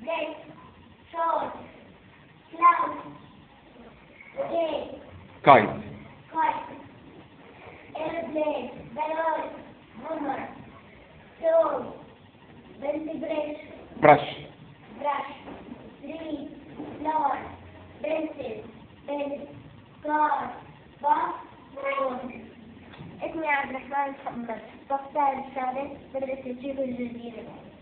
Desk, short, cloud, day, kite, airplane, balloon, hammer, stone, vertebrae, brush, tree, flower, pencil, pen, car, bus, phone. اسمي عبد الرحمن محمد، بختار الثالث مدرسة جيل الجزيرة.